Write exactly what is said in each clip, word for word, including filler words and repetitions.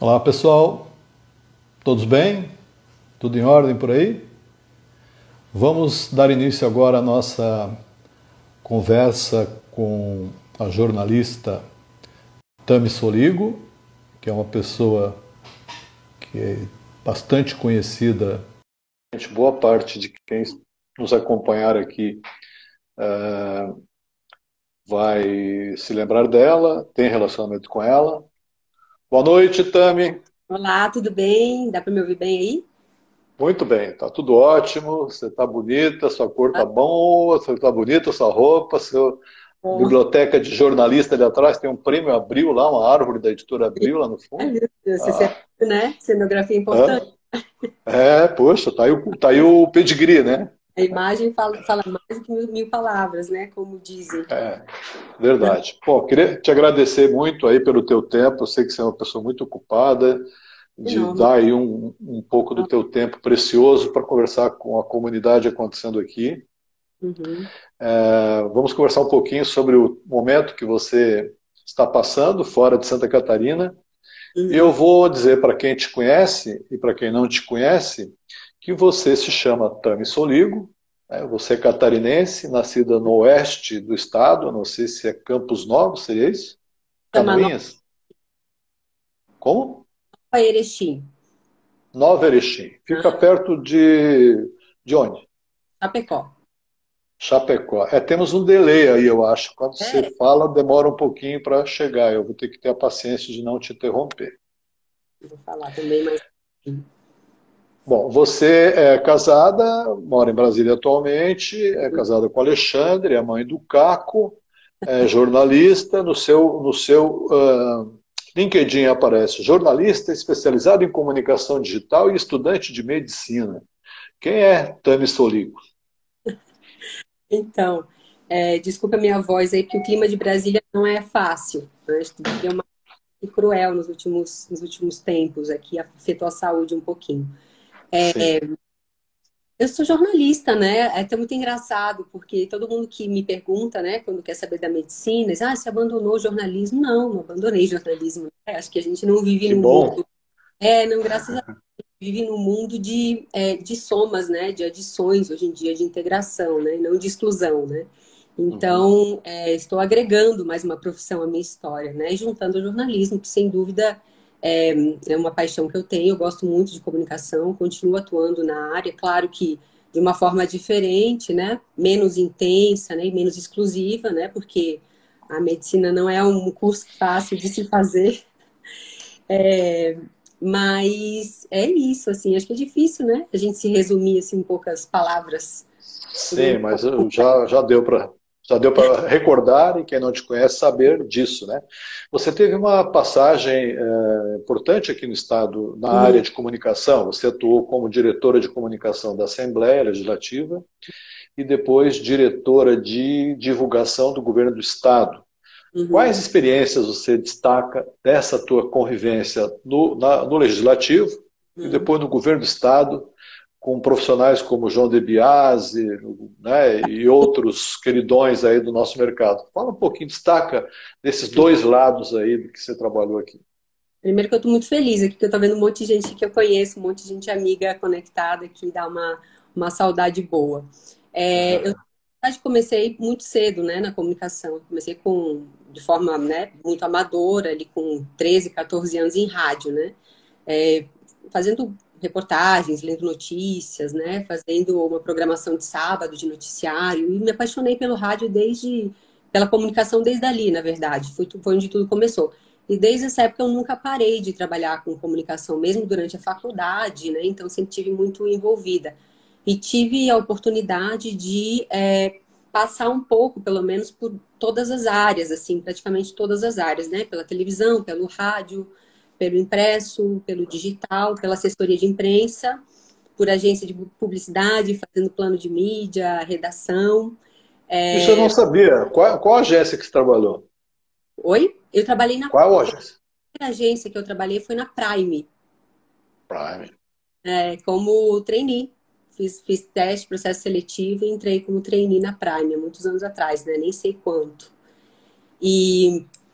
Olá pessoal, todos bem? Tudo em ordem por aí? Vamos dar início agora à nossa conversa com a jornalista Tami Soligo, que é uma pessoa que é bastante conhecida. Boa parte de quem nos acompanhar aqui uh, vai se lembrar dela, tem relacionamento com ela. Boa noite, Tami. Olá, tudo bem? Dá para me ouvir bem aí? Muito bem, tá tudo ótimo, você tá bonita, sua cor tá Ah, boa, você tá bonita, sua roupa, sua bom. biblioteca de jornalista ali atrás, tem um prêmio Abril lá, uma árvore da editora Abril lá no Ai, fundo. meu Deus, você Ah, sabe, né? Cenografia importante. hã? É, poxa, tá aí, o, tá aí o pedigree, né? A imagem fala, fala mais do que mil, mil palavras, né? Como dizem. É, verdade. Bom, queria te agradecer muito aí pelo teu tempo, eu sei que você é uma pessoa muito ocupada, de Enorme. dar aí um, um pouco do teu tempo precioso para conversar com a comunidade acontecendo aqui. Uhum, É, vamos conversar um pouquinho sobre o momento que você está passando fora de Santa Catarina. E eu uhum. vou dizer para quem te conhece e para quem não te conhece que você se chama Tami Soligo, né? Você é catarinense, nascida no oeste do estado, não sei se é Campos Novos, seria isso? Chama Nova Canoinhas? Como? Erechim, Nova Erechim. Fica né? perto de, de onde? Chapecó. Chapecó. É, temos um delay aí, eu acho. Quando você É, fala, demora um pouquinho para chegar. Eu vou ter que ter a paciência de não te interromper. vou falar também, mas Bom, você é casada, mora em Brasília atualmente, é casada com Alexandre, é mãe do Caco, é jornalista. No seu, no seu uh, LinkedIn aparece jornalista especializado em comunicação digital e estudante de medicina. Quem é Tami Soligo? então, é, desculpa a minha voz aí, porque o clima de Brasília não é fácil, né? Acho que deu uma cruel nos últimos, nos últimos tempos aqui, afetou a saúde um pouquinho. Sim. Eu sou jornalista, né? É até muito engraçado, porque todo mundo que me pergunta, né, quando quer saber da medicina, diz, ah, você abandonou o jornalismo? Não, não abandonei jornalismo, né? Acho que a gente não vive Que no mundo. bom. É, não, graças a Deus, vive num mundo de, é, de somas, né? De adições hoje em dia, de integração, né? Não de exclusão, né? Uhum. Então, é, estou agregando mais uma profissão à minha história, né? E juntando o jornalismo, que sem dúvida é, é uma paixão que eu tenho. Eu gosto muito de comunicação, continuo atuando na área, claro que de uma forma diferente, né? Menos intensa, né? E menos exclusiva, né? Porque a medicina não é um curso fácil de se fazer. Mas é isso, assim, acho que é difícil, né? A gente se resumir assim, em poucas palavras. Todo Sim, mundo mas uh, já, já deu para já deu para recordar e quem não te conhece saber disso, né? Você teve uma passagem eh, importante aqui no estado na área Muito. de comunicação. Você atuou como diretora de comunicação da Assembleia Legislativa e depois diretora de divulgação do governo do estado. Uhum, Quais experiências você destaca dessa tua convivência no, na- no legislativo e uhum. depois no governo do estado? Com profissionais como João De Biasi, né, e outros queridões aí do nosso mercado. Fala um pouquinho, destaca desses dois lados aí do que você trabalhou aqui. Primeiro que eu estou muito feliz aqui, que eu estou vendo um monte de gente que eu conheço, um monte de gente amiga conectada aqui, dá uma, uma saudade boa. É, eu na verdade, comecei muito cedo, né, na comunicação. Eu comecei com, de forma, né, muito amadora, ali com treze, quatorze anos em rádio, né? É, fazendo reportagens, lendo notícias, né? Fazendo uma programação de sábado de noticiário e me apaixonei pelo rádio desde, pela comunicação desde ali, na verdade. Foi, foi onde tudo começou. E desde essa época eu nunca parei de trabalhar com comunicação, mesmo durante a faculdade, né? Então sempre tive muito envolvida. E tive a oportunidade de é, passar um pouco, pelo menos, por todas as áreas, assim, praticamente todas as áreas, né? Pela televisão, pelo rádio, pelo impresso, pelo digital, pela assessoria de imprensa, por agência de publicidade, fazendo plano de mídia, redação. Isso eu não sabia. Qual, qual agência que você trabalhou? Oi? Eu trabalhei na Qual agência? primeira agência que eu trabalhei foi na Prime, Prime. é, como trainee. Fiz, fiz teste, processo seletivo e entrei como trainee na Prime há muitos anos atrás, né? Nem sei quanto. E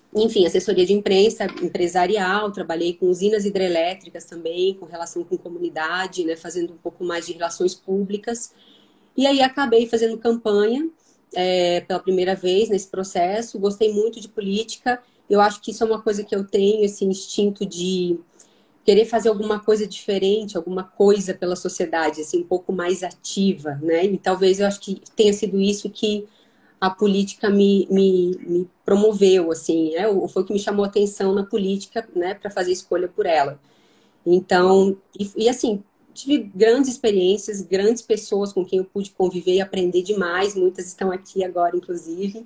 enfim, assessoria de imprensa empresarial, trabalhei com usinas hidrelétricas também, com relação com comunidade, né, fazendo um pouco mais de relações públicas. E aí acabei fazendo campanha é, pela primeira vez nesse processo. Gostei muito de política. Eu acho que isso é uma coisa que eu tenho, esse instinto de querer fazer alguma coisa diferente, alguma coisa pela sociedade, assim, um pouco mais ativa, né? E talvez eu acho que tenha sido isso que a política me, me, me promoveu, assim, né? Ou foi o que me chamou a atenção na política, né? Para fazer escolha por ela. Então, e, e assim, tive grandes experiências, grandes pessoas com quem eu pude conviver e aprender demais. Muitas estão aqui agora, inclusive.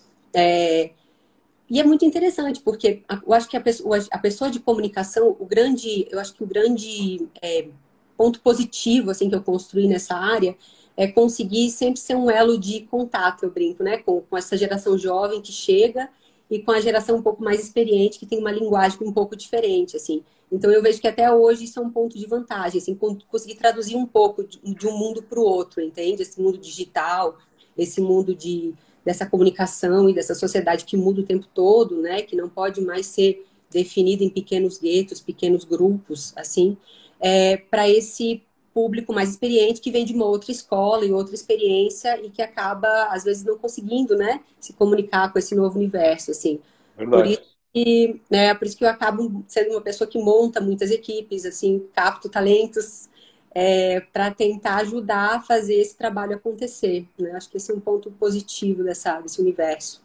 É, e é muito interessante, porque eu acho que a pessoa, a pessoa de comunicação, o grande, eu acho que o grande é, ponto positivo assim que eu construí nessa área é conseguir sempre ser um elo de contato, eu brinco, né? Com, com essa geração jovem que chega e com a geração um pouco mais experiente, que tem uma linguagem um pouco diferente, assim. Então eu vejo que até hoje isso é um ponto de vantagem, assim, conseguir traduzir um pouco de, de um mundo para o outro, entende? Esse mundo digital, esse mundo de dessa comunicação e dessa sociedade que muda o tempo todo, né? Que não pode mais ser definida em pequenos guetos, pequenos grupos, assim, é, para esse público mais experiente que vem de uma outra escola e outra experiência e que acaba às vezes não conseguindo, né, se comunicar com esse novo universo, assim. Por Verdade. isso que, né, por isso que eu acabo sendo uma pessoa que monta muitas equipes, assim, capto talentos é, para tentar ajudar a fazer esse trabalho acontecer, né? Acho que esse é um ponto positivo dessa, desse universo.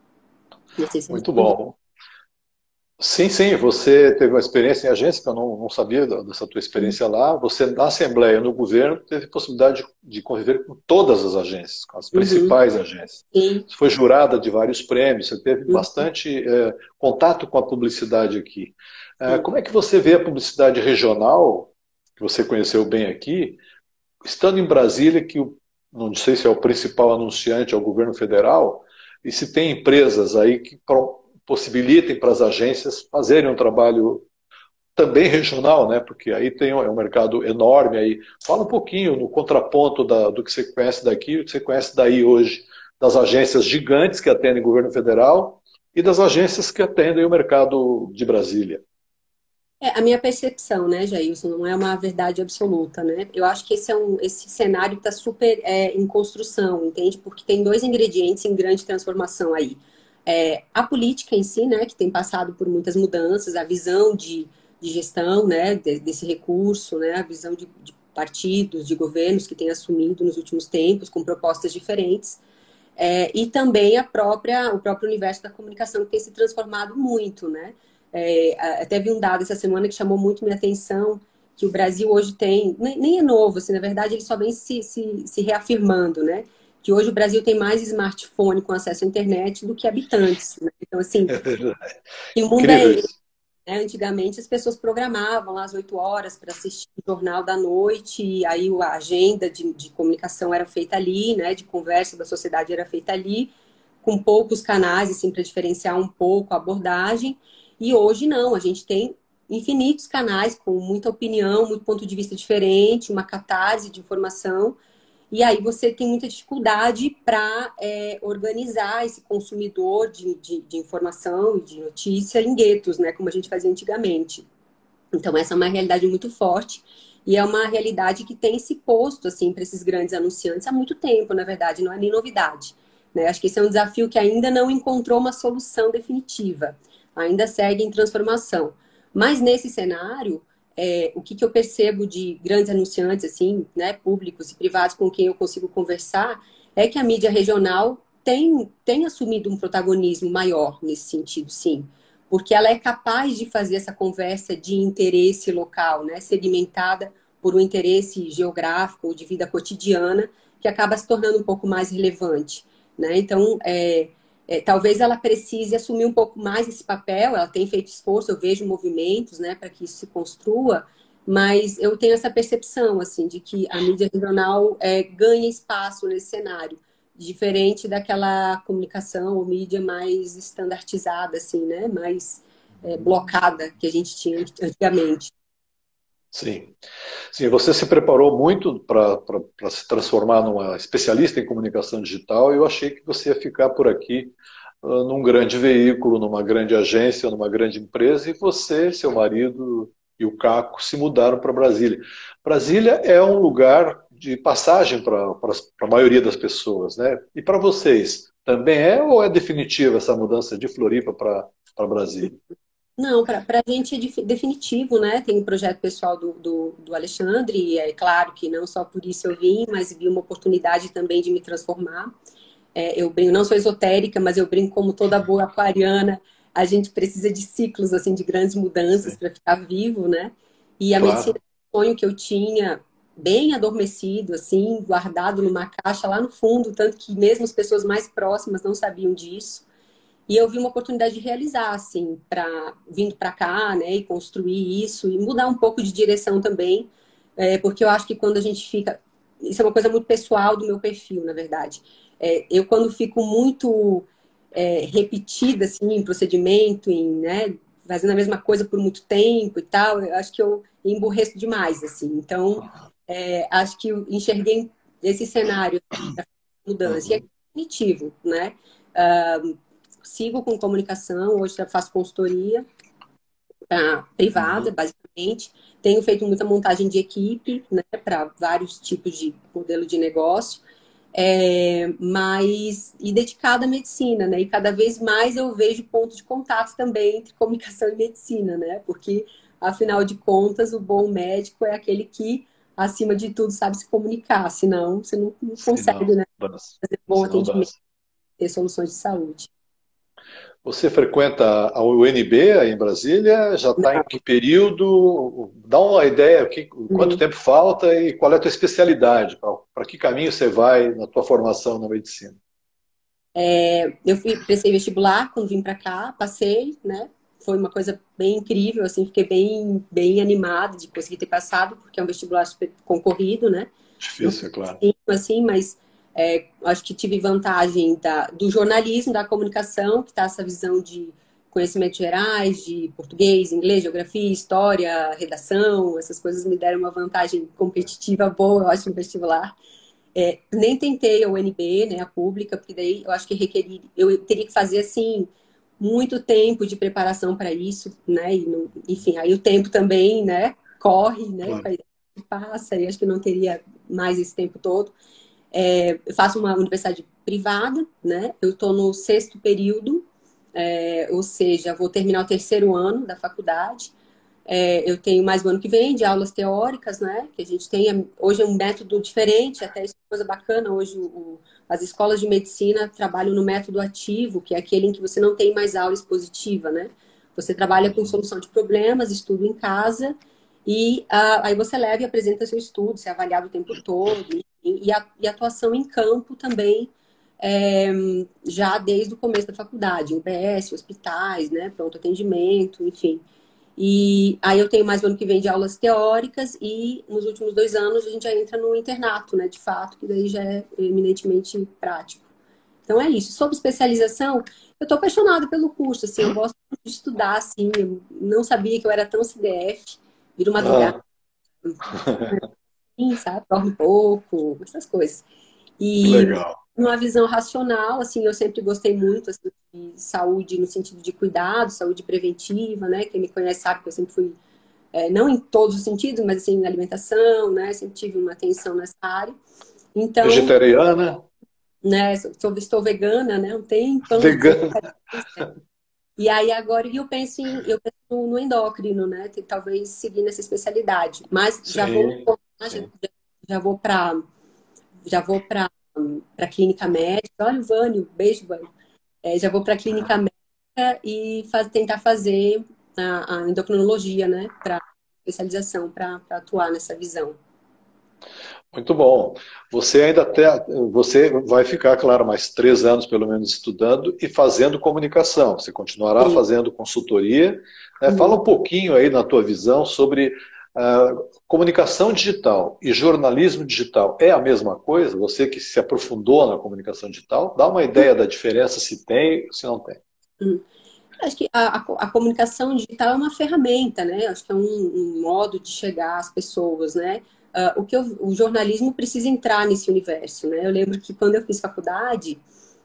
Não sei se Muito respondi. bom. Sim, sim, você teve uma experiência em agência, que eu não, não sabia da- dessa tua experiência lá. Você, na Assembleia, no governo, teve possibilidade de, de conviver com todas as agências, com as Uhum, principais agências. sim. Você foi jurada de vários prêmios, você teve Uhum, bastante eh, contato com a publicidade aqui. Eh, sim. como é que você vê a publicidade regional, que você conheceu bem aqui, estando em Brasília, que o- não sei se é o principal anunciante, é o governo federal, e se tem empresas aí que pro- possibilitem para as agências fazerem um trabalho também regional, né? Porque aí tem um, é um mercado enorme aí. Fala um pouquinho no contraponto da- do que você conhece daqui, o que você conhece daí hoje, das agências gigantes que atendem o governo federal e das agências que atendem o mercado de Brasília. É, a minha percepção, né, Jailson, não é uma verdade absoluta, né? Eu acho que esse, é um, esse cenário está super é, em construção, entende? Porque tem dois ingredientes em grande transformação aí. É, a política em si, né, que tem passado por muitas mudanças, a visão de, de gestão, né, de, desse recurso, né, a visão de, de partidos, de governos que têm assumido nos últimos tempos com propostas diferentes. É, e também a própria, o próprio universo da comunicação que tem se transformado muito, né? É, até vi um dado essa semana que chamou muito minha atenção, que o Brasil hoje tem, nem, nem é novo, assim, na verdade ele só vem se, se, se reafirmando, né? Que hoje o Brasil tem mais smartphone com acesso à internet do que habitantes, né? Então, assim, É verdade. que o mundo é Incrível esse, isso. né? Antigamente as pessoas programavam lá às oito horas para assistir o jornal da noite, e aí a agenda de, de comunicação era feita ali, né? De conversa da sociedade era feita ali, com poucos canais, assim, para diferenciar um pouco a abordagem. E hoje não, a gente tem infinitos canais com muita opinião, muito ponto de vista diferente, uma catarse de informação. E aí você tem muita dificuldade para é, organizar esse consumidor de, de, de informação e de notícia em guetos, né? Como a gente fazia antigamente. Então, essa é uma realidade muito forte e é uma realidade que tem se posto assim para esses grandes anunciantes há muito tempo, na verdade, não é nem novidade. Né? Acho que esse é um desafio que ainda não encontrou uma solução definitiva, ainda segue em transformação. Mas nesse cenário, é, o que, que eu percebo de grandes anunciantes, assim, né, públicos e privados com quem eu consigo conversar, é que a mídia regional tem, tem assumido um protagonismo maior nesse sentido, sim, porque ela é capaz de fazer essa conversa de interesse local, né, segmentada por um interesse geográfico ou de vida cotidiana, que acaba se tornando um pouco mais relevante. Né? Então, é, é, talvez ela precise assumir um pouco mais esse papel, ela tem feito esforço, eu vejo movimentos né, para que isso se construa, mas eu tenho essa percepção assim, de que a mídia regional é, ganha espaço nesse cenário diferente daquela comunicação ou mídia mais estandartizada, assim, né? Mais é, blocada que a gente tinha antigamente. Sim. Sim, você se preparou muito para se transformar numa especialista em comunicação digital e eu achei que você ia ficar por aqui ah, num grande veículo, numa grande agência, numa grande empresa, e você, seu marido e o Caco se mudaram para Brasília. Brasília é um lugar de passagem para a maioria das pessoas, né? E para vocês, também é ou é definitiva essa mudança de Floripa para para Brasília? Não, para a gente é def- definitivo, né? Tem um projeto pessoal do, do, do Alexandre, e é claro que não só por isso eu vim, mas vi uma oportunidade também de me transformar. É, eu brinco, não sou esotérica, mas eu brinco como toda boa aquariana, a gente precisa de ciclos, assim, de grandes mudanças Sim, para ficar vivo, né? E a medicina claro. é um sonho que eu tinha bem adormecido, assim, guardado numa caixa lá no fundo, tanto que mesmo as pessoas mais próximas não sabiam disso. E eu vi uma oportunidade de realizar, assim, para vindo para cá, né, e construir isso e mudar um pouco de direção também, é, porque eu acho que quando a gente fica, isso é uma coisa muito pessoal do meu perfil, na verdade. É, eu quando fico muito é, repetida, assim, em procedimento, em, né, fazendo a mesma coisa por muito tempo e tal, eu acho que eu emburreço demais, assim. Então, é, acho que eu enxerguei esse cenário da mudança e é Uhum. definitivo, né? Ah, sigo com comunicação, hoje eu faço consultoria pra, privada, Uhum. basicamente. Tenho feito muita montagem de equipe, né, para vários tipos de modelo de negócio, é, mas e dedicada à medicina, né? E cada vez mais eu vejo ponto de contato também entre comunicação e medicina, né? Porque, afinal de contas, o bom médico é aquele que, acima de tudo, sabe se comunicar, senão você não, não Se consegue, não, né, dança. fazer bom Se não atendimento, dança. ter soluções de saúde. Você frequenta a U N B aí em Brasília? Já está em que período? Dá uma ideia, que, quanto Não. tempo falta e qual é a tua especialidade? Para que caminho você vai na tua formação na medicina? É, eu fui, prestei vestibular quando vim para cá, passei, né? Foi uma coisa bem incrível, assim, fiquei bem, bem animada de conseguir ter passado, porque é um vestibular super concorrido, né? Não Difícil, foi é claro. assim, assim, mas é, acho que tive vantagem da, do jornalismo, da comunicação, que tá essa visão de conhecimentos gerais, de português, inglês, geografia, história, redação, essas coisas me deram uma vantagem competitiva boa, eu acho, no vestibular. É, nem tentei a U N B, né, a pública, porque daí eu acho que requerir, eu teria que fazer assim muito tempo de preparação para isso, né? E não, enfim, aí o tempo também, né, corre, né, com Claro. a idade que passa, e acho que eu não teria mais esse tempo todo. É, eu faço uma universidade privada, né? Eu estou no sexto período, é, ou seja, vou terminar o terceiro ano da faculdade. É, eu tenho mais o ano que vem de aulas teóricas, né? Que a gente tem hoje é um método diferente, até isso é uma coisa bacana. Hoje o, o, as escolas de medicina trabalham no método ativo, que é aquele em que você não tem mais aula expositiva, né? Você trabalha com Uhum. solução de problemas, estudo em casa, e ah, aí você leva e apresenta seu estudo, você é avaliado o tempo todo, e, e, a, e atuação em campo também, é, já desde o começo da faculdade, U B S, hospitais, né? Pronto atendimento, enfim. E aí eu tenho mais o ano que vem de aulas teóricas e nos últimos dois anos a gente já entra no internato, né, de fato, que daí já é eminentemente prático. Então é isso. Sobre especialização, eu estou apaixonada pelo curso, assim, eu gosto muito de estudar, assim, eu não sabia que eu era tão C D F, viro madrugada, Ah, assim, sabe, dorme pouco, essas coisas. que E legal. uma visão racional, assim, eu sempre gostei muito assim, de saúde no sentido de cuidado, saúde preventiva, né? Quem me conhece sabe que eu sempre fui, é, não em todos os sentidos, mas assim, na alimentação, né? Sempre tive uma atenção nessa área. Então, Vegetariana? né, sou, estou vegana, né? Um tempão, uns dezesseis Vegana? anos, né? E aí agora eu penso em, eu penso no endócrino, né? Que talvez seguir nessa especialidade. Mas já vou, Sim, já, sim. já vou para já vou para a clínica médica. Olha o Vânio, beijo, Vânio. É, já vou para a clínica médica e faz, tentar fazer a, a endocrinologia, né? Para especialização, para atuar nessa visão. Muito bom. Você ainda até, você vai ficar, claro, mais três anos pelo menos estudando e fazendo comunicação. Você continuará Sim. fazendo consultoria. Né? Fala Uhum. um pouquinho aí na tua visão sobre ah, comunicação digital e jornalismo digital. É a mesma coisa? Você que se aprofundou na comunicação digital, dá uma ideia da diferença se tem ou se não tem. Uhum. Acho que a, a, a comunicação digital é uma ferramenta, né? Acho que é um, um modo de chegar às pessoas, né? Uh, o que eu, o jornalismo precisa entrar nesse universo, né? Eu lembro que quando eu fiz faculdade,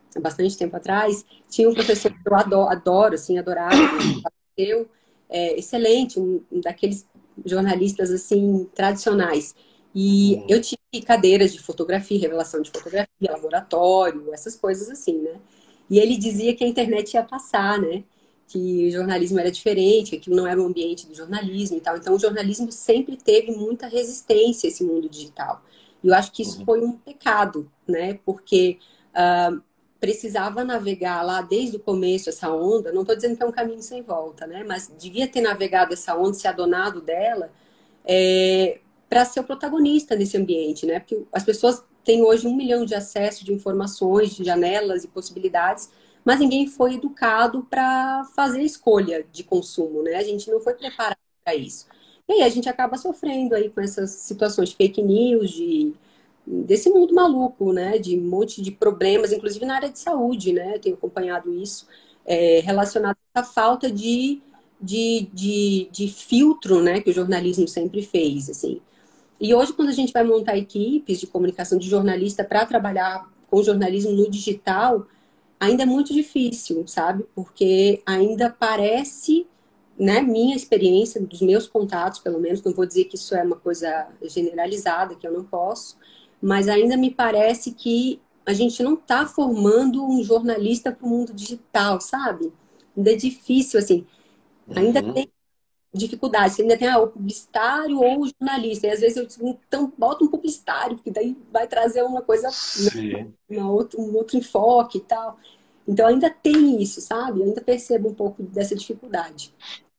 há bastante tempo atrás, tinha um professor que eu adoro, adoro assim, adorava, eu, é, excelente, um, um daqueles jornalistas assim tradicionais. E eu tive cadeiras de fotografia, revelação de fotografia, laboratório, essas coisas assim, né? E ele dizia que a internet ia passar, né? Que o jornalismo era diferente, que aquilo não era o ambiente do jornalismo e tal. Então, o jornalismo sempre teve muita resistência a esse mundo digital. E eu acho que isso Uhum. foi um pecado, né? Porque uh, precisava navegar lá desde o começo essa onda. Não estou dizendo que é um caminho sem volta, né? Mas devia ter navegado essa onda, se adonado dela, é, para ser o protagonista nesse ambiente, né? Porque as pessoas têm hoje um milhão de acessos de informações, de janelas e possibilidades, mas ninguém foi educado para fazer escolha de consumo, né? A gente não foi preparado para isso. E aí a gente acaba sofrendo aí com essas situações de fake news, de, desse mundo maluco, né? De um monte de problemas, inclusive na área de saúde, né? Eu tenho acompanhado isso, é, relacionado à falta de, de, de, de filtro, né? Que o jornalismo sempre fez, assim. E hoje, quando a gente vai montar equipes de comunicação de jornalista para trabalhar com jornalismo no digital, ainda é muito difícil, sabe? Porque ainda parece, né, minha experiência, dos meus contatos, pelo menos, não vou dizer que isso é uma coisa generalizada, que eu não posso, mas ainda me parece que a gente não está formando um jornalista para o mundo digital, sabe? Ainda é difícil, assim, ainda Uhum. tem dificuldade, você ainda tem ah, o publicitário ou o jornalista, e às vezes eu digo, então bota um publicitário, porque daí vai trazer uma coisa, né, Sim. uma outra, um outro enfoque e tal. Então ainda tem isso, sabe? Eu ainda percebo um pouco dessa dificuldade.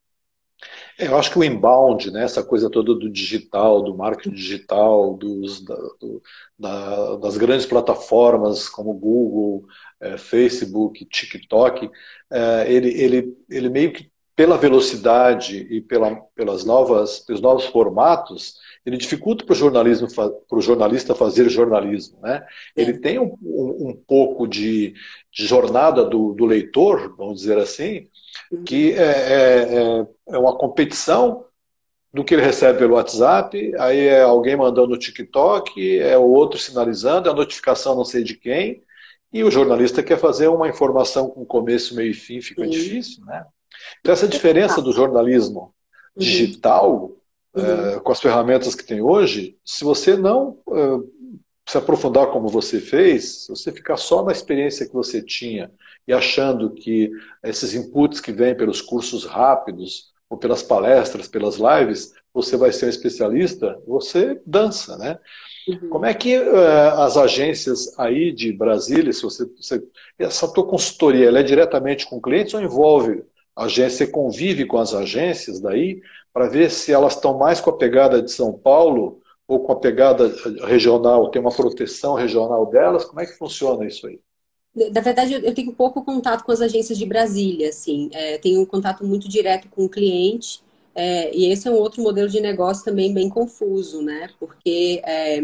É, eu acho que o inbound, né, essa coisa toda do digital, do marketing digital, dos, da, do, da, das grandes plataformas como Google, é, Facebook, TikTok, é, ele, ele, ele meio que, pela velocidade e pela, pelas novas, pelos novos formatos, ele dificulta para o jornalismo, para o jornalista fazer jornalismo, né? Ele É. tem um, um, um pouco de, de jornada do, do leitor, vamos dizer assim, que é, é, é é uma competição do que ele recebe pelo WhatsApp, aí é alguém mandando no TikTok, é o outro sinalizando, é a notificação não sei de quem, e o jornalista quer fazer uma informação com começo, meio e fim, fica Sim. difícil, né? Então essa diferença do jornalismo Uhum, digital, uhum, é, com as ferramentas que tem hoje, se você não é, se aprofundar como você fez, se você ficar só na experiência que você tinha e achando que esses inputs que vêm pelos cursos rápidos, ou pelas palestras, pelas lives, você vai ser um especialista, você dança, né? Como uhum. é que uh, as agências aí de Brasília, se você, você, essa tua consultoria, ela é diretamente com clientes ou envolve a agência, você convive com as agências daí para ver se elas estão mais com a pegada de São Paulo ou com a pegada regional, tem uma proteção regional delas? Como é que funciona isso aí? Na verdade, eu eu tenho pouco contato com as agências de Brasília, assim. É, tenho um contato muito direto com o cliente, é, e esse é um outro modelo de negócio também bem confuso, né? Porque é,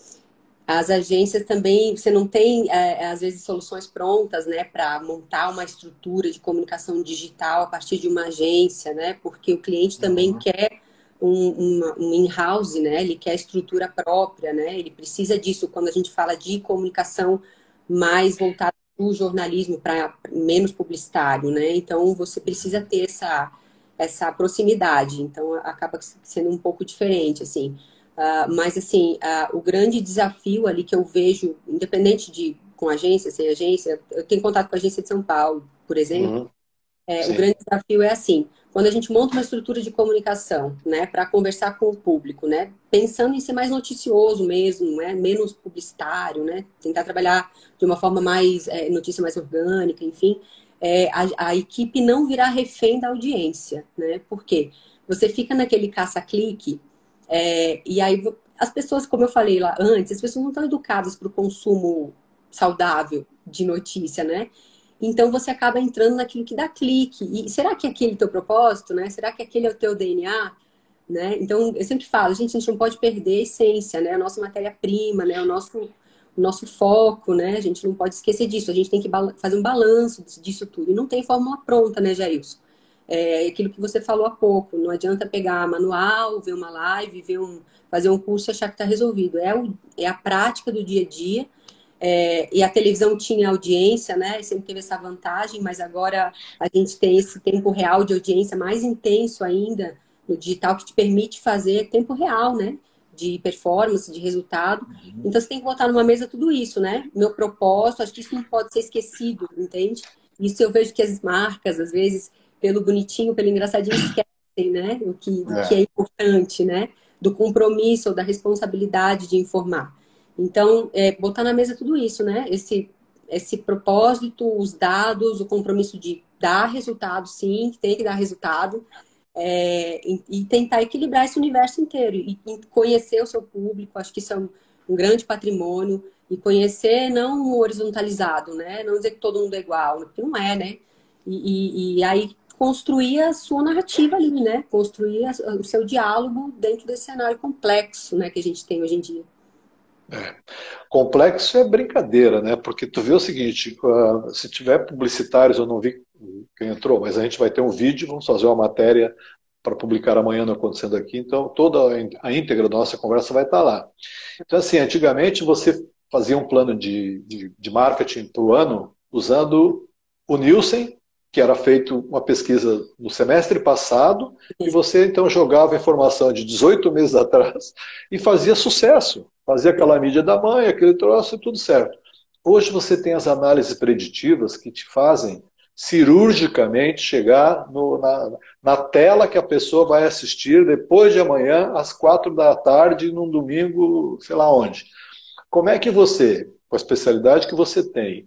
as agências também, você não tem, é, às vezes, soluções prontas, né, para montar uma estrutura de comunicação digital a partir de uma agência, né? Porque o cliente também Uhum. quer um, uma- um in-house, né? Ele quer estrutura própria, né? Ele precisa disso quando a gente fala de comunicação mais voltada para o jornalismo, para menos publicitário, né? Então, você precisa ter essa, essa proximidade. Então, acaba sendo um pouco diferente, assim. Uh, mas, assim, uh, o grande desafio ali que eu vejo, independente de com agência, sem agência, eu tenho contato com a agência de São Paulo, por exemplo, Uhum. é, o Sim. grande desafio é assim, quando a gente monta uma estrutura de comunicação, né, para conversar com o público, né, pensando em ser mais noticioso mesmo, né, menos publicitário, né, tentar trabalhar de uma forma mais, é, notícia mais orgânica, enfim, é, a, a equipe não virar refém da audiência, né, por quê? Você fica naquele caça-clique, é, e aí as pessoas, como eu falei lá antes, as pessoas não estão educadas para o consumo saudável de notícia, né? Então você acaba entrando naquilo que dá clique. E será que é aquele teu propósito, né? Será que aquele é o teu D N A, né? Então eu sempre falo, gente, a gente não pode perder a essência, né? A nossa matéria-prima, né? O nosso, o nosso foco, né? A gente não pode esquecer disso. A gente tem que fazer um balanço disso tudo. E não tem fórmula pronta, né, Jailson? É aquilo que você falou há pouco. Não adianta pegar manual, ver uma live, ver um, fazer um curso e achar que está resolvido. É, o, é a prática do dia a dia É, e a televisão tinha audiência, né? Sempre teve essa vantagem, mas agora a gente tem esse tempo real de audiência mais intenso ainda no digital, que te permite fazer tempo real, né? De performance, de resultado. Então você tem que botar numa mesa tudo isso, né? Meu propósito, acho que isso não pode ser esquecido, entende? Isso eu vejo que as marcas, às vezes, pelo bonitinho, pelo engraçadinho, esquecem, né? O que, o que é É. importante, né? Do compromisso ou da responsabilidade de informar. Então, é, botar na mesa tudo isso, né? Esse, esse propósito, os dados, o compromisso de dar resultado, sim, que tem que dar resultado, é, e, e tentar equilibrar esse universo inteiro e, e conhecer o seu público. Acho que isso é um, um grande patrimônio. E conhecer não horizontalizado, né? Não dizer que todo mundo é igual, porque não é, né? E, e, e aí construir a sua narrativa ali, né? Construir a, o seu diálogo dentro desse cenário complexo, né, que a gente tem hoje em dia. É. Complexo é brincadeira, né? Porque tu vê o seguinte, uh, se tiver publicitários, eu não vi quem entrou, mas a gente vai ter um vídeo, vamos fazer uma matéria para publicar amanhã no Acontecendo Aqui, então toda a íntegra da nossa conversa vai estar lá. Então, assim, antigamente você fazia um plano de, de, de marketing para o ano usando o Nielsen, que era feito uma pesquisa no semestre passado, e você então jogava informação de dezoito meses atrás e fazia sucesso. Fazia aquela mídia da mãe, aquele troço e tudo certo. Hoje você tem as análises preditivas que te fazem cirurgicamente chegar no, na, na tela que a pessoa vai assistir depois de amanhã, às quatro da tarde, num domingo, sei lá onde. Como é que você, com a especialidade que você tem,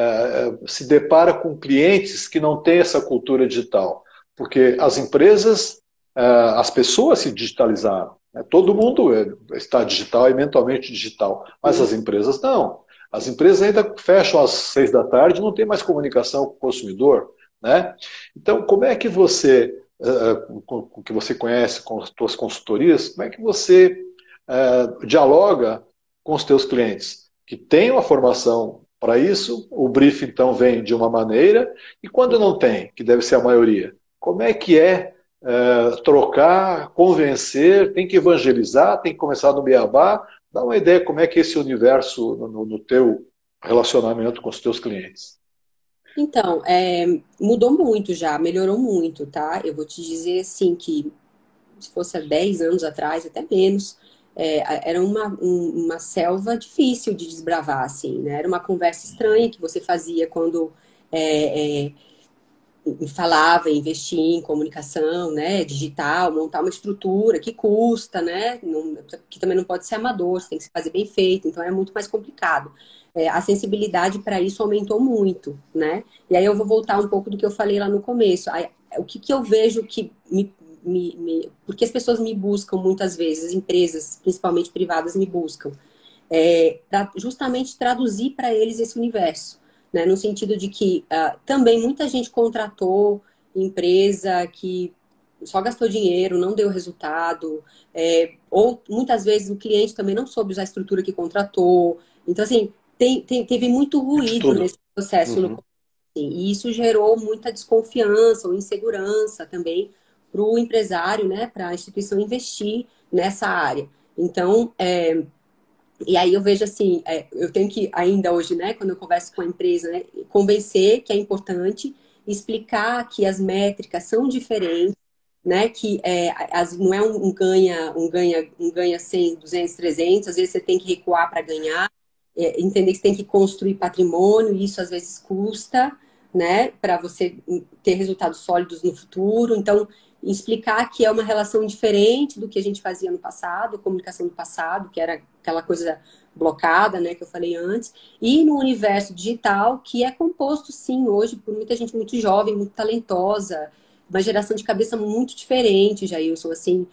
eh, se depara com clientes que não têm essa cultura digital? Porque as empresas, eh, as pessoas se digitalizaram. Né? Todo mundo está digital e mentalmente digital, mas as empresas não. As empresas ainda fecham às seis da tarde e não tem mais comunicação com o consumidor. Né? Então, como é que você, uh, com o que você conhece, com as suas consultorias, como é que você uh, dialoga com os teus clientes? Que têm uma formação para isso, o brief então vem de uma maneira, e quando não tem, que deve ser a maioria, como é que é uh, trocar, convencer, tem que evangelizar, tem que começar no beabá. Dá uma ideia como é que é esse universo no, no teu relacionamento com os teus clientes. Então, é, mudou muito já, melhorou muito, tá? Eu vou te dizer assim que se fosse há dez anos atrás, até menos, é, era uma, um- uma selva difícil de desbravar, assim, né? Era uma conversa estranha que você fazia quando é, é, falava em investir em comunicação, né, digital, montar uma estrutura que custa, né, não, que também não pode ser amador, você tem que se fazer bem feito, então é muito mais complicado. É, a sensibilidade para isso aumentou muito, né? E aí eu vou voltar um pouco do que eu falei lá no começo. Aí, o que, que eu vejo que me, me, me... Porque as pessoas me buscam muitas vezes, as empresas, principalmente privadas, me buscam é, para justamente traduzir para eles esse universo, né? No sentido de que uh, também muita gente contratou empresa que só gastou dinheiro, não deu resultado, é, ou muitas vezes o cliente também não soube usar a estrutura que contratou. Então, assim, tem, tem, teve muito De ruído tudo. nesse processo no Uhum. começo, assim, e isso gerou muita desconfiança ou insegurança também para o empresário, né, para a instituição investir nessa área. Então, é, e aí eu vejo assim, é, eu tenho que ainda hoje, né, quando eu converso com a empresa, né, convencer que é importante, explicar que as métricas são diferentes, né, que é, as, não é um um ganha, um ganha, um ganha cem, duzentos, trezentos, às vezes você tem que recuar para ganhar, é, entender que você tem que construir patrimônio, e isso às vezes custa, né, para você ter resultados sólidos no futuro. Então, explicar que é uma relação diferente do que a gente fazia no passado, a comunicação do passado, que era aquela coisa blocada, né, que eu falei antes, e no universo digital, que é composto, sim, hoje, por muita gente muito jovem, muito talentosa, uma geração de cabeça muito diferente, Jailson, assim,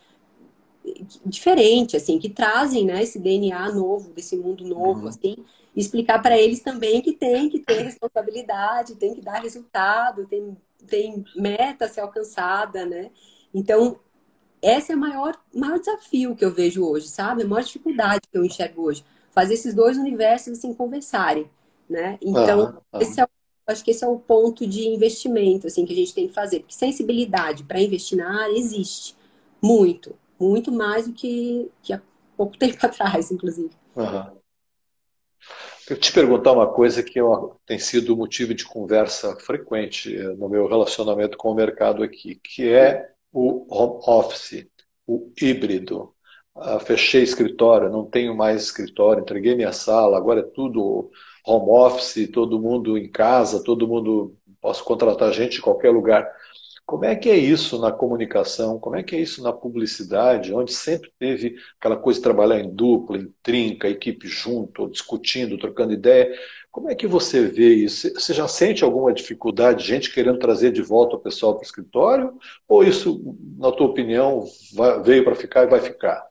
diferente, assim, que trazem, né, esse D N A novo, desse mundo novo, Uhum. assim, e explicar para eles também que tem que ter responsabilidade, tem que dar resultado, tem, tem meta a ser alcançada, né? Então, esse é o maior, maior desafio que eu vejo hoje, sabe? A maior dificuldade que eu enxergo hoje. Fazer esses dois universos, assim, conversarem, né? Então, Aham, esse aham. é, o- acho que esse é o ponto de investimento, assim, que a gente tem que fazer. Porque sensibilidade para investir na área existe. Muito. Muito mais do que, que há pouco tempo atrás, inclusive. Aham. Eu te perguntar uma coisa que é uma- tem sido motivo de conversa frequente eh, no meu relacionamento com o mercado aqui, que é o home office, o híbrido. Ah, fechei escritório, não tenho mais escritório, entreguei minha sala, agora é tudo home office, todo mundo em casa, todo mundo, posso contratar gente de qualquer lugar. Como é que é isso na comunicação? Como é que é isso na publicidade, onde sempre teve aquela coisa de trabalhar em dupla, em trinca, equipe junto, discutindo, trocando ideia? Como é que você vê isso? Você já sente alguma dificuldade, gente querendo trazer de volta o pessoal para o escritório? Ou isso, na tua opinião, vai- veio para ficar e vai ficar?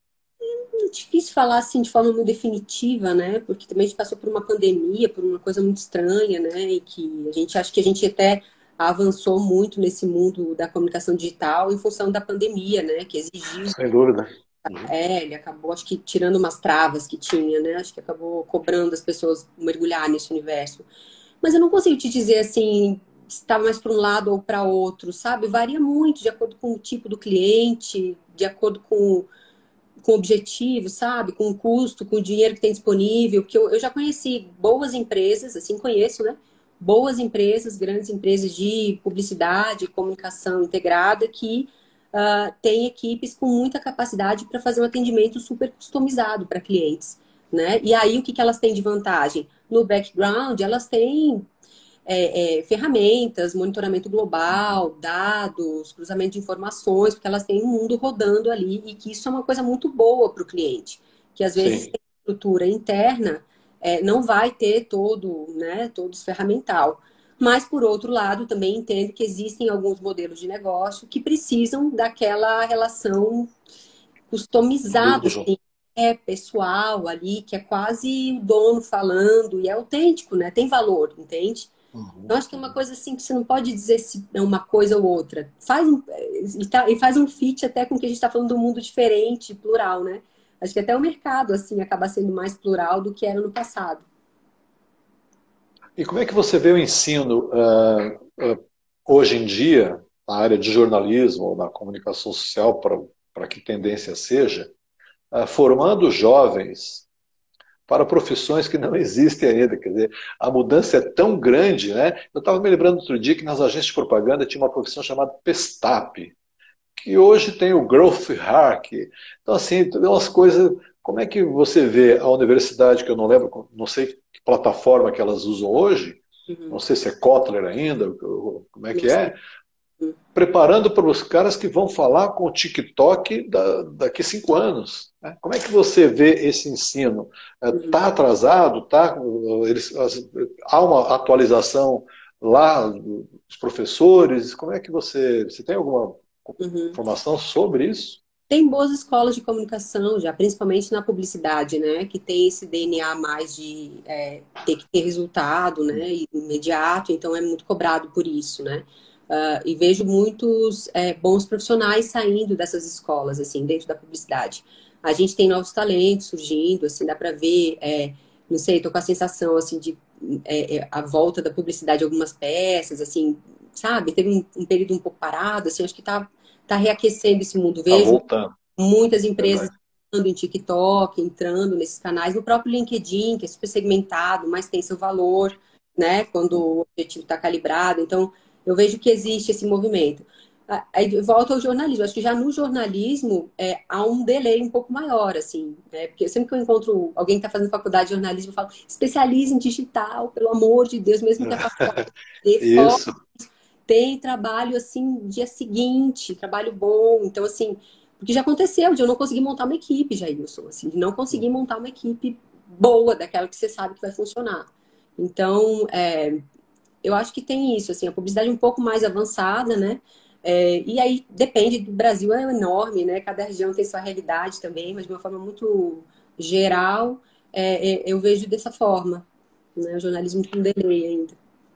É difícil falar assim de forma muito definitiva, né? Porque também a gente passou por uma pandemia, por uma coisa muito estranha, né? E que a gente acha que a gente até avançou muito nesse mundo da comunicação digital em função da pandemia, né? Que exigiu, Sem dúvida. Uhum. é, ele acabou, acho que tirando umas travas que tinha, né? Acho que acabou cobrando as pessoas mergulhar nesse universo. Mas eu não consigo te dizer assim, se estava mais para um lado ou para outro, sabe? Varia muito de acordo com o tipo do cliente, de acordo com com objetivo, sabe? Com o custo, com o dinheiro que tem disponível. Que eu, eu já conheci boas empresas, assim conheço, né? Boas empresas, grandes empresas de publicidade, comunicação integrada, que uh, têm equipes com muita capacidade para fazer um atendimento super customizado para clientes, né? E aí, o que, que elas têm de vantagem? No background, elas têm é, é, ferramentas, monitoramento global, dados, cruzamento de informações, porque elas têm um mundo rodando ali e que isso é uma coisa muito boa para o cliente, que às vezes Sim. tem estrutura interna, é, não vai ter todo, né, todos ferramental. Mas, por outro lado, também entendo que existem alguns modelos de negócio que precisam daquela relação customizada, Tudo junto. assim, é pessoal ali, que é quase o dono falando, e é autêntico, né? Tem valor, entende? Eu Uhum. acho que é uma coisa assim que você não pode dizer se é uma coisa ou outra. Faz um, e, tá- e faz um fit até com o que a gente está falando do mundo diferente, plural, né? Acho que até o mercado, assim, acaba sendo mais plural do que era no passado. E como é que você vê o ensino ah, ah, hoje em dia, na área de jornalismo ou na comunicação social, para para que tendência seja, ah, formando jovens para profissões que não existem ainda? Quer dizer, a mudança é tão grande, né? Eu estava me lembrando outro dia que nas agências de propaganda tinha uma profissão chamada Pestap, que hoje tem o Growth Hack. Então, assim, tem umas coisas. Como é que você vê a universidade, que eu não lembro, não sei que plataforma que elas usam hoje, não Uhum. sei se é Kotler ainda, como é Não que sei. é, preparando para os caras que vão falar com o TikTok da, daqui a cinco anos. Né? Como é que você vê esse ensino? Uhum. Está atrasado? Tá, eles, as- há uma atualização lá dos professores? Como é que você, você tem alguma Uhum. informação sobre isso? Tem boas escolas de comunicação já, principalmente na publicidade, né? Que tem esse D N A mais de é, ter que ter resultado, né? e Imediato, então é muito cobrado por isso, né? Ah, e vejo muitos é, bons profissionais saindo dessas escolas, assim, dentro da publicidade. A gente tem novos talentos surgindo, assim, dá para ver, é, não sei, tô com a sensação, assim, de é, é, a volta da publicidade, algumas peças, assim, sabe? Teve um, um período um pouco parado, assim, acho que tá, tá reaquecendo esse mundo. Está Vejo voltando, muitas empresas verdade. entrando em TikTok, entrando nesses canais, no próprio LinkedIn, que é super segmentado, mas tem seu valor, né? Quando o objetivo está calibrado. Então, eu vejo que existe esse movimento. Ah, aí volta ao jornalismo. Acho que já no jornalismo é, há um delay um pouco maior, assim, né? Porque sempre que eu encontro alguém que está fazendo faculdade de jornalismo, eu falo, especialize em digital, pelo amor de Deus, mesmo que a faculdade dê foco, Isso. tem trabalho assim, dia seguinte, trabalho bom. Então, assim, porque já aconteceu de eu não conseguir montar uma equipe, Jailson, assim, de não conseguir montar uma equipe boa, daquela que você sabe que vai funcionar. Então, é, eu acho que tem isso, assim, a publicidade é um pouco mais avançada, né? É, e aí depende do Brasil, é enorme, né? Cada região tem sua realidade também, mas de uma forma muito geral, é, é, eu vejo dessa forma, né? O jornalismo com delay ainda.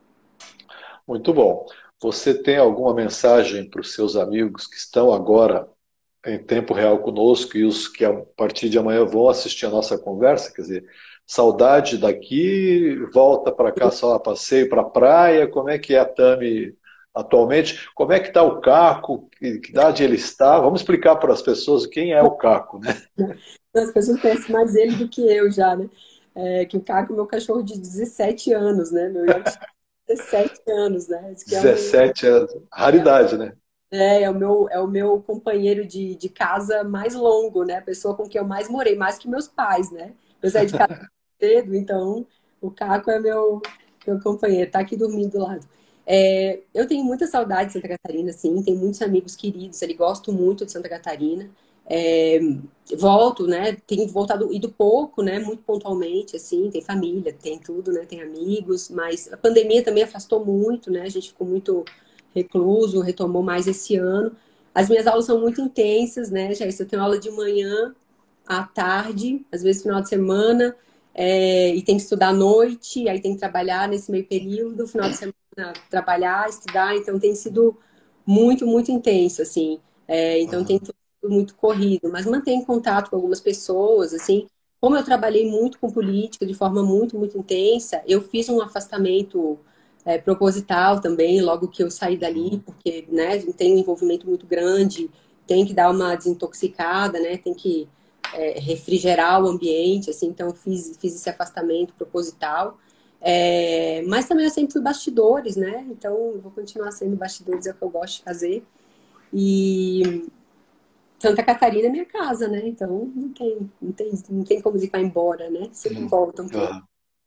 Muito bom. Você tem alguma mensagem para os seus amigos que estão agora em tempo real conosco e os que a partir de amanhã vão assistir a nossa conversa? Quer dizer, saudade daqui, volta para cá só a passeio para a praia. Como é que é a Tami atualmente? Como é que está o Caco? Que, que idade ele está? Vamos explicar para as pessoas quem é o Caco, né? As pessoas conhecem mais ele do que eu já, né? É, que o Caco é meu cachorro de dezessete anos, né? Meu Yorkshire de dezessete anos, né? Esse que é um, dezessete anos. Raridade, né? é, é o meu, é o meu companheiro de, de casa mais longo, né? A pessoa com quem eu mais morei, mais que meus pais, né? Eu saí de casa cedo, então o Caco é meu, meu companheiro, tá aqui dormindo do lado. É, eu tenho muita saudade de Santa Catarina, sim, tenho muitos amigos queridos, ele gosto muito de Santa Catarina. É, volto, né? Tenho voltado, ido pouco, né? Muito pontualmente, assim, tem família, tem tudo, né? Tem amigos, mas a pandemia também afastou muito, né? A gente ficou muito recluso, retomou mais esse ano. As minhas aulas são muito intensas, né? Já isso, eu tenho aula de manhã, à tarde, às vezes final de semana, é, e tem que estudar à noite, aí tem que trabalhar nesse meio período, final de semana trabalhar, estudar, então tem sido muito, muito intenso, assim. É, então tem Uhum. sido muito corrido, mas mantenho contato com algumas pessoas, assim. Como eu trabalhei muito com política de forma muito, muito intensa, eu fiz um afastamento é, proposital também, logo que eu saí dali, Uhum. porque, né, tem um envolvimento muito grande, tem que dar uma desintoxicada, né, tem que é, refrigerar o ambiente, assim, então eu fiz, fiz esse afastamento proposital. É, mas também eu sempre fui bastidores, né, então eu vou continuar sendo bastidores, é o que eu gosto de fazer. E Santa Catarina é minha casa, né, então não tem, não tem, não tem como ir para embora, né, sempre Uhum. volta um pouco. Uhum.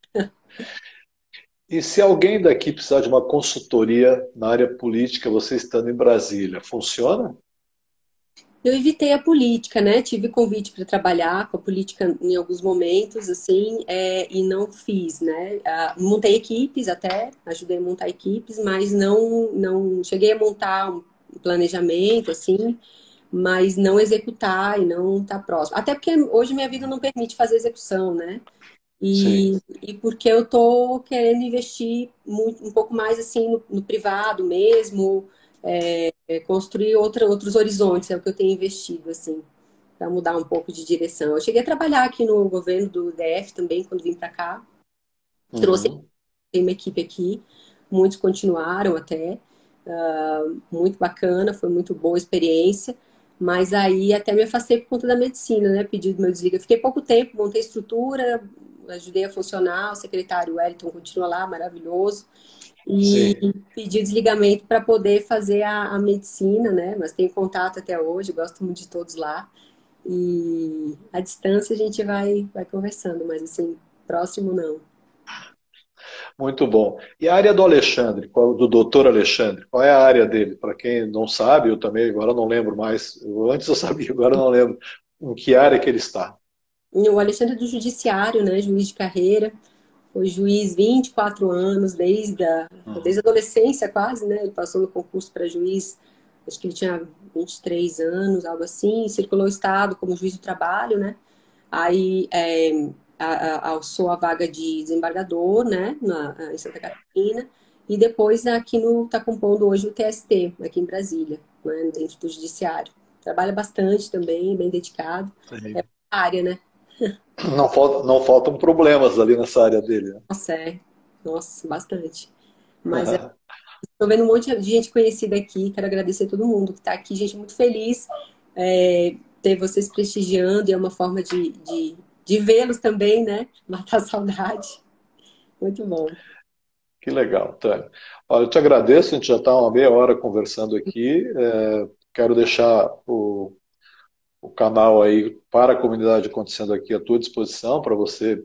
E se alguém daqui precisar de uma consultoria na área política, você estando em Brasília, funciona? Eu evitei a política, né? Tive convite para trabalhar com a política em alguns momentos, assim, é, e não fiz, né? Ah, montei equipes até, ajudei a montar equipes, mas não, não cheguei a montar um planejamento, assim, mas não executar e não estar próximo. Até porque hoje minha vida não permite fazer execução, né? Sim. E, e porque eu tô querendo investir muito, um pouco mais assim no, no privado mesmo, é, é, construir outra, outros horizontes, é o que eu tenho investido, assim, para mudar um pouco de direção. Eu cheguei a trabalhar aqui no governo do D F também, quando vim para cá, trouxe Uhum. uma equipe aqui, muitos continuaram até, muito bacana, foi muito boa a experiência, mas aí até me afastei por conta da medicina, né? Pedi do meu desliga. Fiquei pouco tempo, montei estrutura, ajudei a funcionar, o secretário Wellington continua lá, maravilhoso, e Sim. pedi desligamento para poder fazer a, a medicina, né? Mas tenho contato até hoje, gosto muito de todos lá. E à distância a gente vai, vai conversando, mas assim, próximo não. Muito bom. E a área do Alexandre, qual- do doutor Alexandre, qual é a área dele? Para quem não sabe, eu também agora não lembro mais. Eu- antes eu sabia, agora eu não lembro em que área que ele está. E o Alexandre é do Judiciário, né? Juiz de carreira. Foi juiz vinte e quatro anos, desde a, desde a Uhum. adolescência quase, né? Ele passou no concurso para juiz, acho que ele tinha vinte e três anos, algo assim, circulou o estado como juiz do trabalho, né? Aí é, a, a, alçou a vaga de desembargador, né? Na, em Santa Catarina, e depois aqui no, tá compondo hoje o T S T, aqui em Brasília, né? Dentro do judiciário. Trabalha bastante também, bem dedicado. É Sim. área, né? Não falta- não faltam problemas ali nessa área dele, né? Nossa, é. Nossa, bastante. Mas estou vendo um monte de gente conhecida aqui. Quero agradecer a todo mundo que está aqui. Gente, muito feliz é, ter vocês prestigiando. E é uma forma de, de, de vê-los também, né? Matar a saudade. Muito bom. Que legal, Tânia. Olha, eu te agradeço, a gente já está uma meia hora conversando aqui. É, quero deixar o, o canal aí para a comunidade acontecendo aqui à tua disposição para você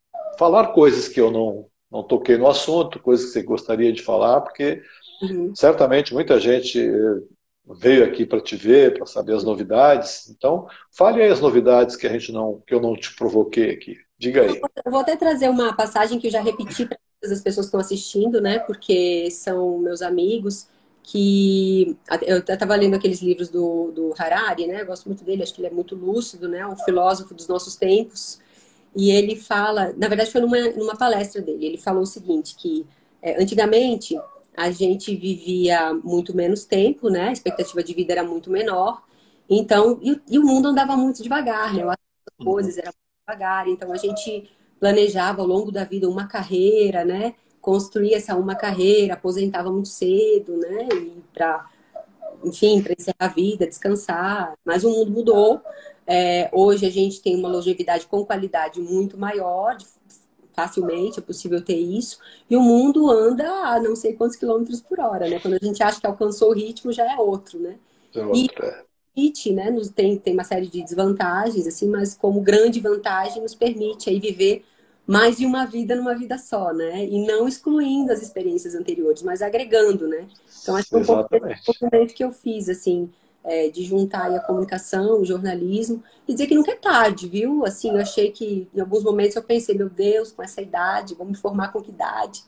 falar coisas que eu não, não toquei no assunto, coisas que você gostaria de falar, porque Uhum. certamente muita gente eh, veio aqui para te ver, para saber as novidades. Então, fale aí as novidades que a gente não, que eu não te provoquei aqui. Diga aí. Eu vou até trazer uma passagem que eu já repeti para as pessoas que estão assistindo, né? Porque são meus amigos que eu estava lendo aqueles livros do, do Harari, né? Eu gosto muito dele, acho que ele é muito lúcido, né? Um filósofo dos nossos tempos. E ele fala, na verdade foi numa, numa palestra dele, ele falou o seguinte, que é, antigamente a gente vivia muito menos tempo, né? A expectativa de vida era muito menor. Então, e, e o mundo andava muito devagar, né? As Uhum. coisas eram devagar, então a gente planejava ao longo da vida uma carreira, né? Construía essa uma carreira, aposentava muito cedo, né? E para, enfim, para encerrar a vida, descansar. Mas o mundo mudou. É, hoje a gente tem uma longevidade com qualidade muito maior, de facilmente, é possível ter isso, e o mundo anda a não sei quantos quilômetros por hora, né? Quando a gente acha que alcançou o ritmo, já é outro, né? É E outra. permite, né? Nos, tem, tem uma série de desvantagens, assim, mas como grande vantagem nos permite aí viver mais de uma vida numa vida só, né? E não excluindo as experiências anteriores, mas agregando, né? Então, acho que é um pouco desse Exatamente. movimento que eu fiz, assim, é, de juntar aí a comunicação, o jornalismo, e dizer que nunca é tarde, viu? Assim, eu achei que em alguns momentos eu pensei, meu Deus, com essa idade, vou me formar com que idade?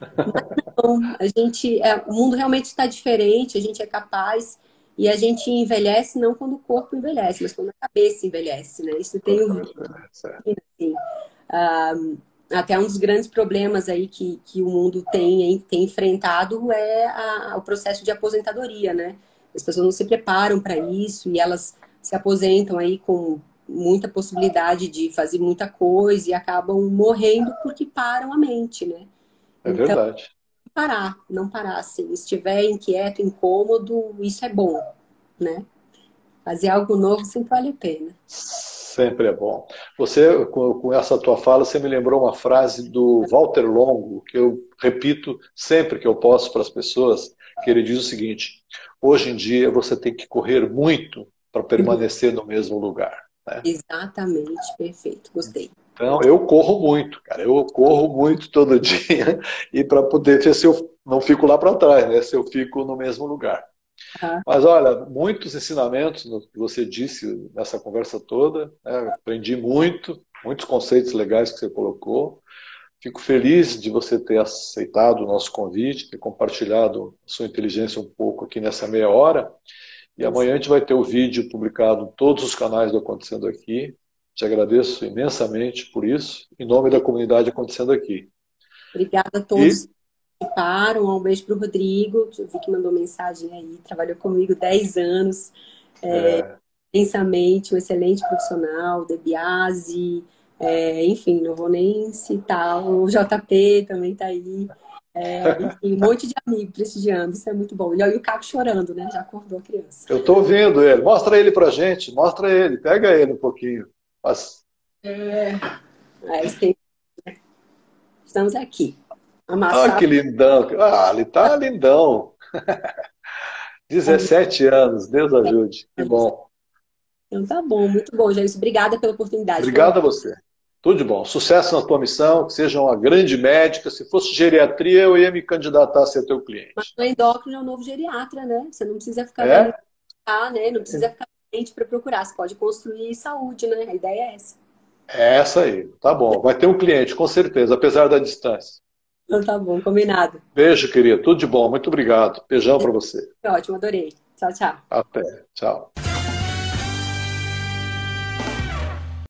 Então, a gente, é, o mundo realmente está diferente, a gente é capaz, e a gente envelhece não quando o corpo envelhece, mas quando a cabeça envelhece, né? Isso tem um assim, ah, até um dos grandes problemas aí que, que o mundo tem, tem enfrentado é a, o processo de aposentadoria, né? As pessoas não se preparam para isso e elas se aposentam aí com muita possibilidade de fazer muita coisa e acabam morrendo porque param a mente, né? É Então, verdade. parar, não parar, assim. Se estiver inquieto, incômodo, isso é bom, né? Fazer algo novo sempre vale a pena. Sempre é bom. Você, com, com essa tua fala, você me lembrou uma frase do Walter Longo, que eu repito sempre que eu posso para as pessoas, que ele diz o seguinte: hoje em dia você tem que correr muito para Uhum. permanecer no mesmo lugar, né? Exatamente, perfeito, gostei. Então, eu corro muito, cara. Eu corro muito todo dia e para poder ver se eu não fico lá para trás, né? Se eu fico no mesmo lugar. Ah, Mas olha, muitos ensinamentos no que você disse nessa conversa toda, né? Aprendi muito, muitos conceitos legais que você colocou. Fico feliz de você ter aceitado o nosso convite, ter compartilhado a sua inteligência um pouco aqui nessa meia hora. E isso. amanhã a gente vai ter o vídeo publicado em todos os canais do Acontecendo Aqui. Te agradeço imensamente por isso, em nome da comunidade Acontecendo Aqui. Obrigada a todos E que participaram. Um beijo para o Rodrigo, que eu vi que mandou mensagem aí. Trabalhou comigo dez anos, é, intensamente, um excelente profissional, De Biasi, é, enfim, não vou nem citar. O J P também está aí. É, enfim, um monte de amigo prestigiando, isso é muito bom. E olha o Caco chorando, né? Já acordou a criança. eu estou ouvindo ele. Mostra ele pra gente, mostra ele, pega ele um pouquinho. Mas, É, mas tem- estamos aqui. ah, Amassar. que lindão. Ah, ele tá lindão. dezessete anos, Deus ajude. Que bom. Então tá bom, muito bom, Jair. Obrigada pela oportunidade. Foi Obrigado a você. Tudo de bom. Sucesso na tua missão, que seja uma grande médica. Se fosse geriatria, eu ia me candidatar a ser teu Mas cliente. o endócrino é o novo geriatra, né? Você não precisa ficar velho, É? ah, né? Não precisa ficar doente para procurar. Você pode construir saúde, né? A ideia é essa. É essa aí. Tá bom. Vai ter um cliente, com certeza, apesar da distância. Então tá bom, combinado. Beijo, querido. Tudo de bom. Muito obrigado. Beijão para você. Foi ótimo, adorei. Tchau, tchau. Até. Tchau.